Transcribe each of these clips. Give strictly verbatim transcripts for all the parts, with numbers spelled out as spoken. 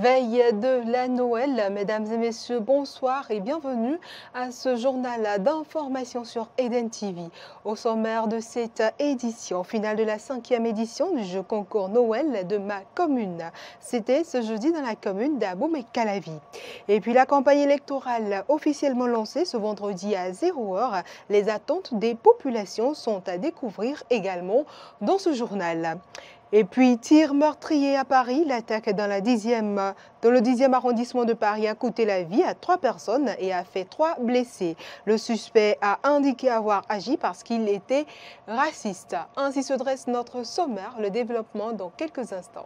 Veille de la Noël, mesdames et messieurs, bonsoir et bienvenue à ce journal d'information sur Eden T V. Au sommaire de cette édition, finale de la cinquième édition du jeu concours Noël de ma commune. C'était ce jeudi dans la commune d'Abomey-Calavi. Et puis la campagne électorale officiellement lancée ce vendredi à zéro heure. Les attentes des populations sont à découvrir également dans ce journal. Et puis, tir meurtrier à Paris, l'attaque dans, la dixième, dans le dixième arrondissement de Paris a coûté la vie à trois personnes et a fait trois blessés. Le suspect a indiqué avoir agi parce qu'il était raciste. Ainsi se dresse notre sommaire, le développement dans quelques instants.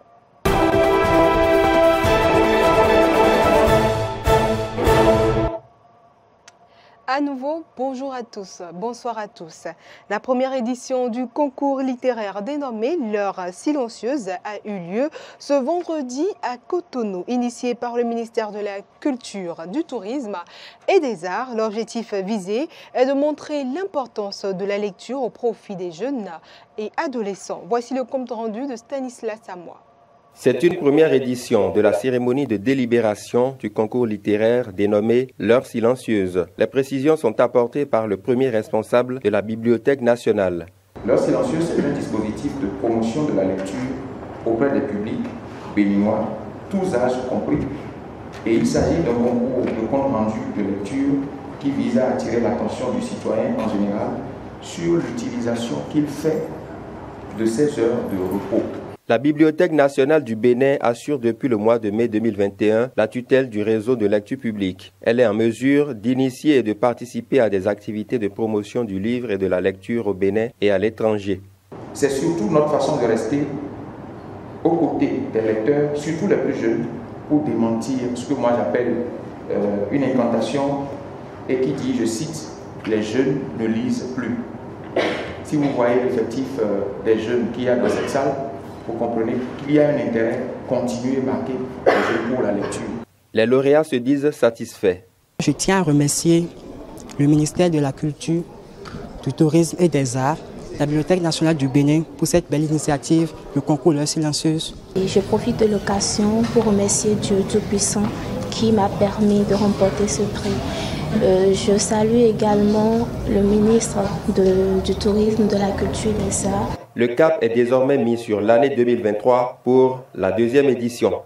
À nouveau, bonjour à tous, bonsoir à tous. La première édition du concours littéraire dénommé L'heure silencieuse a eu lieu ce vendredi à Cotonou, initié par le ministère de la Culture, du Tourisme et des Arts. L'objectif visé est de montrer l'importance de la lecture au profit des jeunes et adolescents. Voici le compte rendu de Stanislas Samoa. C'est une première édition de la cérémonie de délibération du concours littéraire dénommé L'heure silencieuse. Les précisions sont apportées par le premier responsable de la Bibliothèque nationale. L'heure silencieuse est un dispositif de promotion de la lecture auprès des publics béninois, tous âges compris. Et il s'agit d'un concours de compte rendu de lecture qui vise à attirer l'attention du citoyen en général sur l'utilisation qu'il fait de ses heures de repos. La Bibliothèque nationale du Bénin assure depuis le mois de mai deux mille vingt et un la tutelle du réseau de lecture publique. Elle est en mesure d'initier et de participer à des activités de promotion du livre et de la lecture au Bénin et à l'étranger. C'est surtout notre façon de rester aux côtés des lecteurs, surtout les plus jeunes, pour démentir ce que moi j'appelle euh, une incantation et qui dit, je cite, « les jeunes ne lisent plus ». Si vous voyez l'effectif euh, des jeunes qu'il y a dans cette salle, vous comprenez qu'il y a un intérêt continu et marqué pour la lecture. Les lauréats se disent satisfaits. Je tiens à remercier le ministère de la Culture, du Tourisme et des Arts, la Bibliothèque nationale du Bénin pour cette belle initiative, le concours L'heure silencieuse. Et je profite de l'occasion pour remercier Dieu Tout-Puissant qui m'a permis de remporter ce prix. Euh, je salue également le ministre de, du Tourisme, de la Culture et des Arts. Le cap est désormais mis sur l'année deux mille vingt-trois pour la deuxième édition.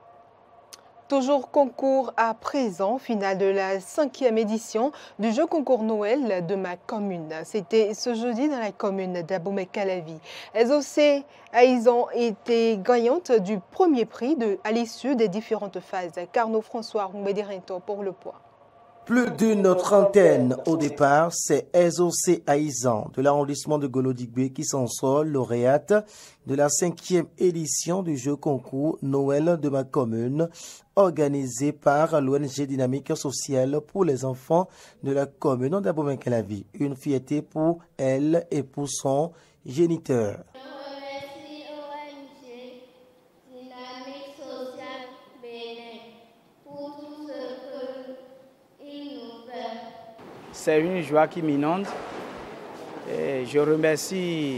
Toujours concours à présent, finale de la cinquième édition du jeu concours Noël de ma commune. C'était ce jeudi dans la commune d'Abomey-Calavi. Ezocé Aizan était gagnante du premier prix de, à l'issue des différentes phases. Carnot François Mbédérinto pour le point. Plus d'une trentaine au départ, c'est Ezocé Aizan de l'arrondissement de Golo-Digbe qui s'en sort lauréate de la cinquième édition du jeu concours Noël de ma commune, organisé par l'O N G Dynamique Sociale pour les enfants de la commune d'Abomey-Calavi. Une fierté pour elle et pour son géniteur. C'est une joie qui m'inonde et je remercie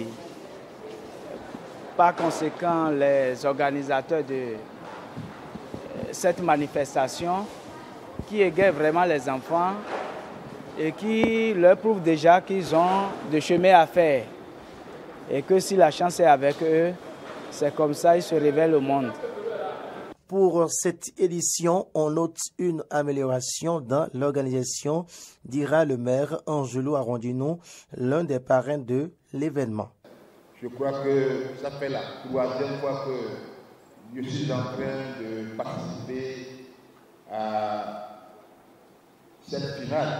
par conséquent les organisateurs de cette manifestation qui égaient vraiment les enfants et qui leur prouvent déjà qu'ils ont de chemin à faire et que si la chance est avec eux, c'est comme ça qu'ils se révèlent au monde. Pour cette édition, on note une amélioration dans l'organisation, dira le maire Angelo Arondino, l'un des parrains de l'événement. Je crois que ça fait la troisième fois que je suis en train de participer à cette finale.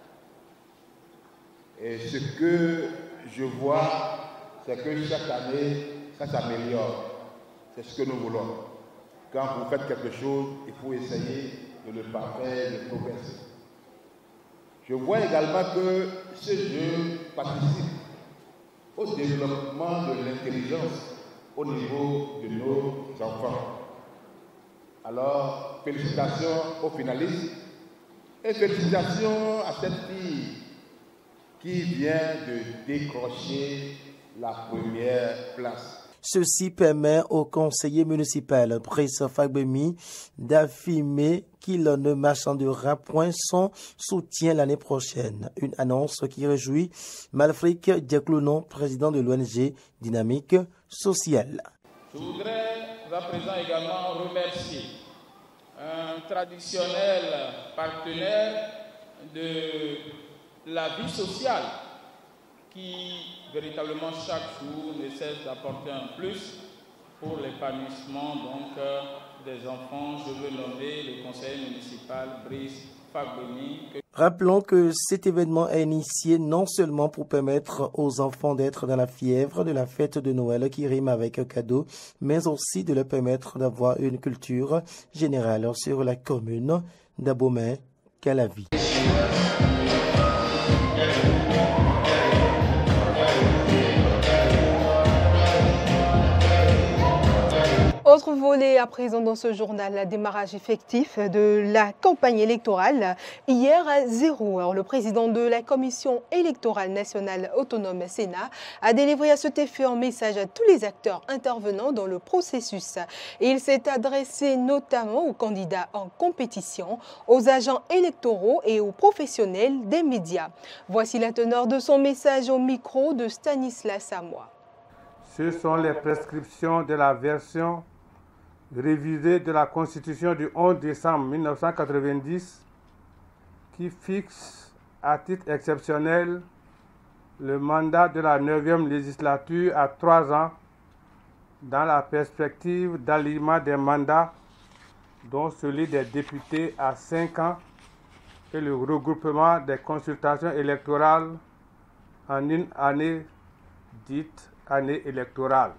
Et ce que je vois, c'est que chaque année, ça s'améliore. C'est ce que nous voulons. Quand vous faites quelque chose, il faut essayer de le parfaire, de progresser. Je vois également que ce jeu participe au développement de l'intelligence au niveau de nos enfants. Alors, félicitations aux finalistes et félicitations à cette fille qui vient de décrocher la première place. Ceci permet au conseiller municipal Brice Fagbemi d'affirmer qu'il ne marchandera point son soutien l'année prochaine. Une annonce qui réjouit Malfric Diaklounon, président de l'O N G Dynamique Sociale. Je voudrais à présent également remercier un traditionnel partenaire de la vie sociale qui véritablement chaque jour ne cesse d'apporter un plus pour l'épanouissement donc des enfants. Je veux nommer le conseiller municipal Brice Fagbemi. Rappelons que cet événement est initié non seulement pour permettre aux enfants d'être dans la fièvre de la fête de Noël qui rime avec un cadeau, mais aussi de leur permettre d'avoir une culture générale sur la commune d'Abomey-Calavi. Autre volet à présent dans ce journal, le démarrage effectif de la campagne électorale. Hier à zéro heure, le président de la Commission électorale nationale autonome Sénat a délivré à cet effet un message à tous les acteurs intervenant dans le processus. Il s'est adressé notamment aux candidats en compétition, aux agents électoraux et aux professionnels des médias. Voici la teneur de son message au micro de Stanislas Samoa. Ce sont les prescriptions de la version révisée de la Constitution du onze décembre mille neuf cent quatre-vingt-dix qui fixe à titre exceptionnel le mandat de la neuvième législature à trois ans dans la perspective d'alignement des mandats dont celui des députés à cinq ans et le regroupement des consultations électorales en une année dite année électorale.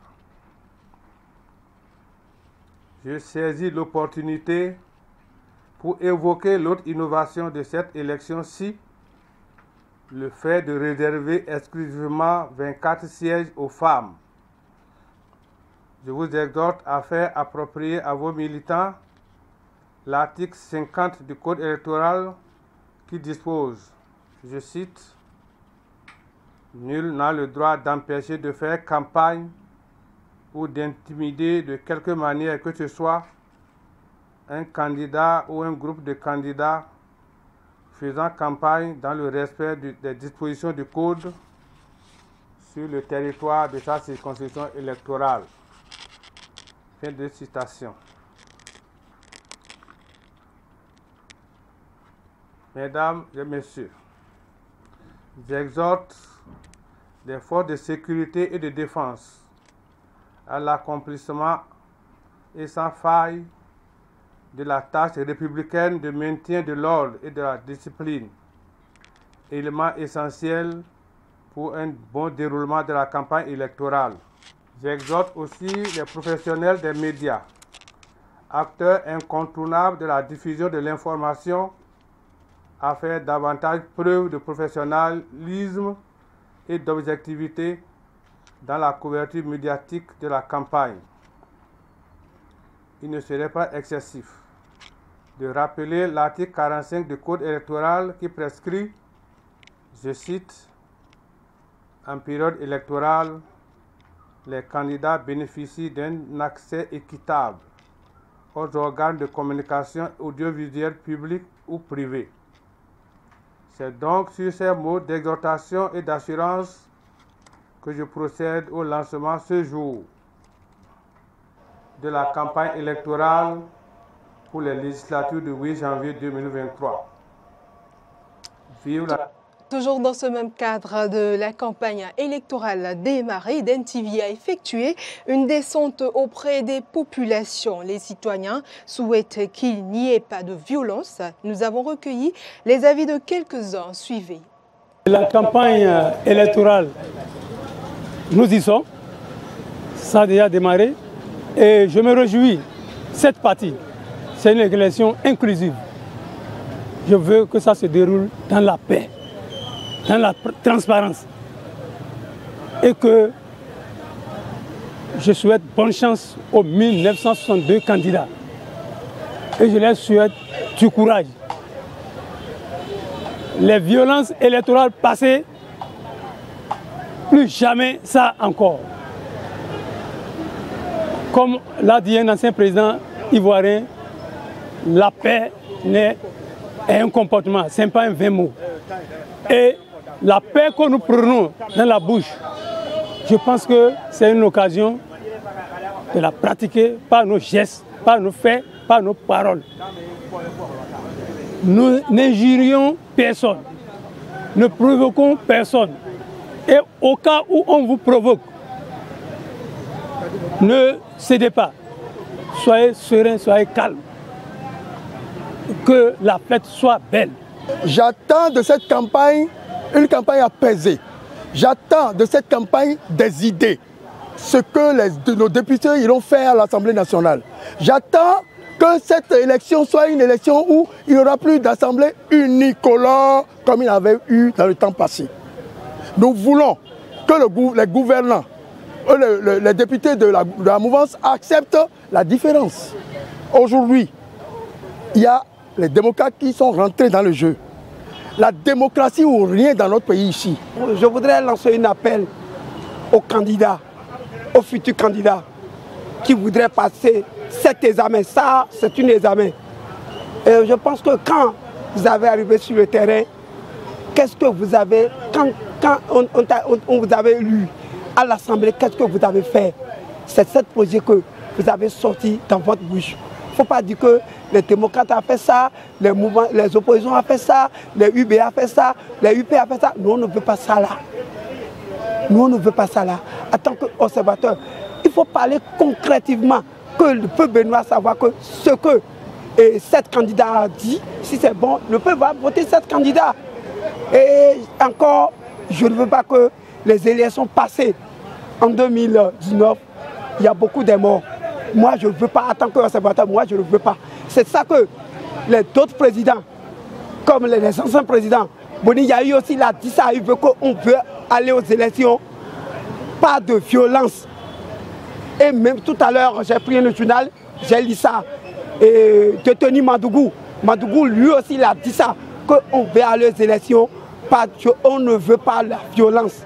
Je saisis l'opportunité pour évoquer l'autre innovation de cette élection-ci, le fait de réserver exclusivement vingt-quatre sièges aux femmes. Je vous exhorte à faire approprier à vos militants l'article cinquante du Code électoral qui dispose, je cite, « Nul n'a le droit d'empêcher de faire campagne ou d'intimider de quelque manière que ce soit un candidat ou un groupe de candidats faisant campagne dans le respect de, des dispositions du Code sur le territoire de sa circonscription électorale. » Fin de citation. Mesdames et messieurs, j'exhorte les forces de sécurité et de défense à l'accomplissement et sans faille de la tâche républicaine de maintien de l'ordre et de la discipline, élément essentiel pour un bon déroulement de la campagne électorale. J'exhorte aussi les professionnels des médias, acteurs incontournables de la diffusion de l'information, à faire davantage preuve de professionnalisme et d'objectivité dans la couverture médiatique de la campagne. Il ne serait pas excessif de rappeler l'article quarante-cinq du Code électoral qui prescrit, je cite, « En période électorale, les candidats bénéficient d'un accès équitable aux organes de communication audiovisuelle publics ou privés. » C'est donc sur ces mots d'exhortation et d'assurance que je procède au lancement ce jour de la campagne électorale pour les législatures du huit janvier deux mille vingt-trois. Vive la... Toujours dans ce même cadre de la campagne électorale démarrée, Eden T V a effectué une descente auprès des populations. Les citoyens souhaitent qu'il n'y ait pas de violence. Nous avons recueilli les avis de quelques-uns. Suivez. La campagne électorale, nous y sommes. Ça a déjà démarré. Et je me réjouis, cette partie, c'est une élection inclusive. Je veux que ça se déroule dans la paix, dans la transparence. Et que je souhaite bonne chance aux mille neuf cent soixante-deux candidats. Et je leur souhaite du courage. Les violences électorales passées, plus jamais ça encore. Comme l'a dit un ancien président ivoirien, la paix est un comportement, ce n'est pas un vain mot. Et la paix que nous prenons dans la bouche, je pense que c'est une occasion de la pratiquer par nos gestes, par nos faits, par nos paroles. Nous n'injurions personne, ne provoquons personne. Et au cas où on vous provoque, ne cédez pas. Soyez serein, soyez calme. Que la fête soit belle. J'attends de cette campagne une campagne apaisée. J'attends de cette campagne des idées. Ce que les, de nos députés iront faire à l'Assemblée nationale. J'attends que cette élection soit une élection où il n'y aura plus d'assemblée unicolore comme il y avait eu dans le temps passé. Nous voulons que le, les gouvernants, les, les, les députés de la, de la mouvance acceptent la différence. Aujourd'hui, il y a les démocrates qui sont rentrés dans le jeu. La démocratie ou rien dans notre pays ici. Je voudrais lancer un appel aux candidats, aux futurs candidats qui voudraient passer cet examen. Ça, c'est un examen. Et je pense que quand vous avez arrivé sur le terrain, qu'est-ce que vous avez, quand, quand on, on, on vous avait lu à l'Assemblée, qu'est-ce que vous avez fait? C'est ce projet que vous avez sorti dans votre bouche. Il ne faut pas dire que les démocrates ont fait ça, les, mouvements, les oppositions ont fait ça, les U B A ont fait ça, les U P ont fait ça. Nous, on ne veut pas ça là. Nous, on ne veut pas ça là. En tant qu'observateur, il faut parler concrètement, que le peuple béninois savoir que ce que et cette candidat a dit, si c'est bon, le peuple va voter cette candidat. Et encore, je ne veux pas que les élections passées en deux mille dix-neuf, il y a beaucoup de morts. Moi, je ne veux pas, en tant qu'observateur, moi, je ne veux pas. C'est ça que les autres présidents, comme les, les anciens présidents, Boni, il y a eu aussi la dit ça, il veut qu'on veut aller aux élections, pas de violence. Et même tout à l'heure, j'ai pris le journal, j'ai lu ça, et de Tony Madougou. Madougou, lui aussi, il a dit ça, qu'on veut aller aux élections, pas, on ne veut pas la violence.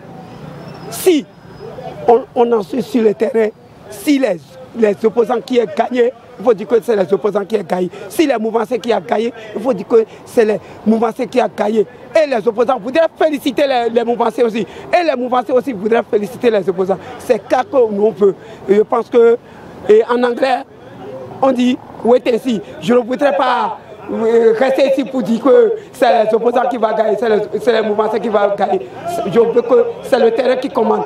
Si on, on en suit sur le terrain, si les, les opposants qui ont gagné, il faut dire que c'est les opposants qui ont gagné. Si les mouvanciers qui ont gagné, il faut dire que c'est les mouvanciers qui ont gagné. Et les opposants voudraient féliciter les, les mouvanciers aussi. Et les mouvanciers aussi voudraient féliciter les opposants. C'est ça que nous on veut. Et je pense que, et en anglais, on dit wait and see. Je ne voudrais pas rester ici pour dire que c'est les opposants qui vont gagner, c'est les, les mouvanciers qui vont gagner. Je veux que c'est le terrain qui commande.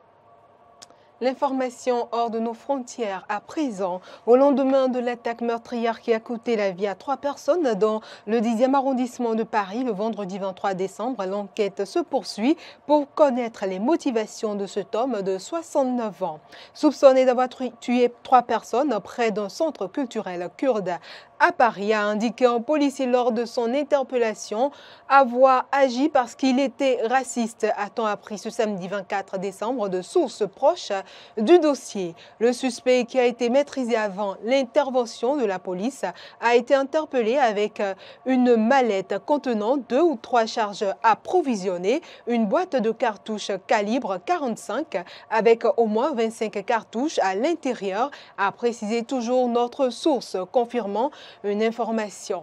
L'information hors de nos frontières à présent, au lendemain de l'attaque meurtrière qui a coûté la vie à trois personnes dans le dixième arrondissement de Paris le vendredi vingt-trois décembre, l'enquête se poursuit pour connaître les motivations de cet homme de soixante-neuf ans. Soupçonné d'avoir tué trois personnes près d'un centre culturel kurde à Paris, a indiqué un policier lors de son interpellation avoir agi parce qu'il était raciste, a-t-on appris ce samedi vingt-quatre décembre de sources proches du dossier. Le suspect, qui a été maîtrisé avant l'intervention de la police, a été interpellé avec une mallette contenant deux ou trois charges approvisionnées, une boîte de cartouches calibre quarante-cinq avec au moins vingt-cinq cartouches à l'intérieur, a précisé toujours notre source, confirmant une information.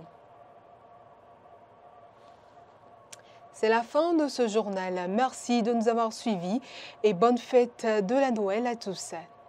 C'est la fin de ce journal. Merci de nous avoir suivis et bonne fête de la Noël à tous.